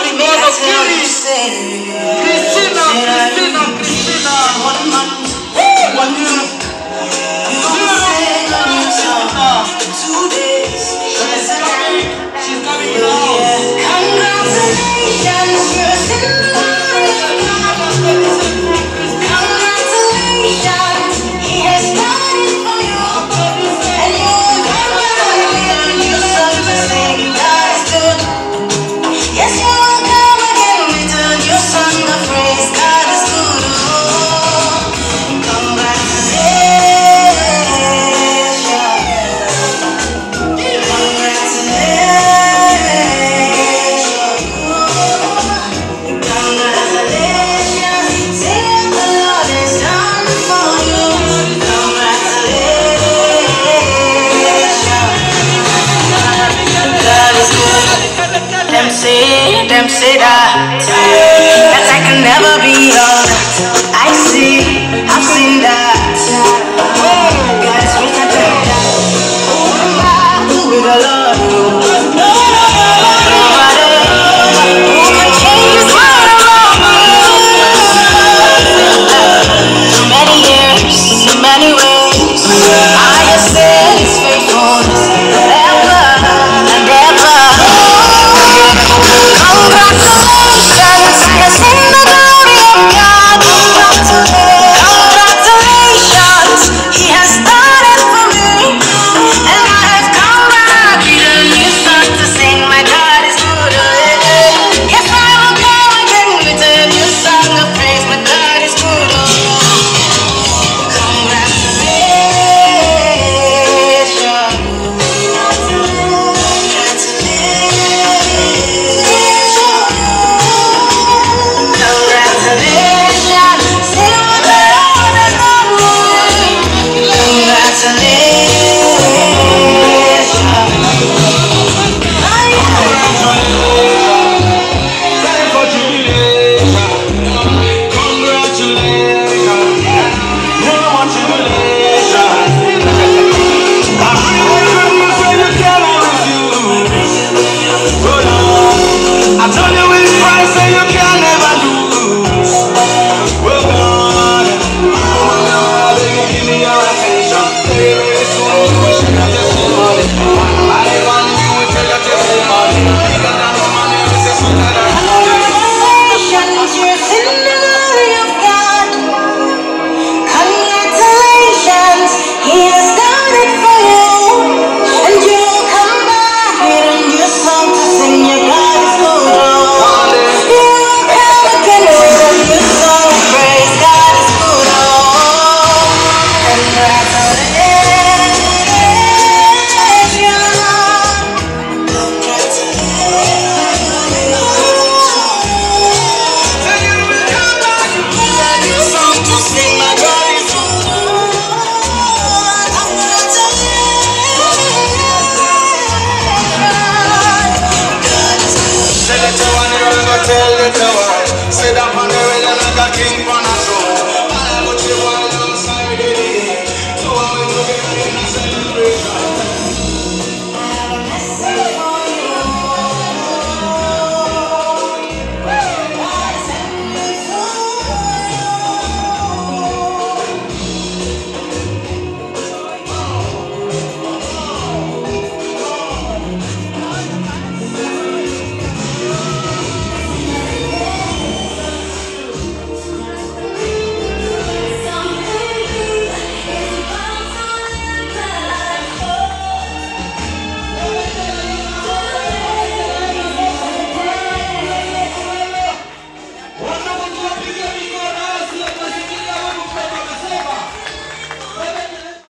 Them say that I can never be young. I see, I've seen that. God is sweeter than that. With the love, nobody who can change my love. So many years, so many ways, I have said His faithfulness ever and ever. Congratulations, I have seen the glory of God. Congratulations, He has done it for me, and I have come back with a new song to sing. My God is good. Yes, I will come again with a new song of praise. My God is good. Say that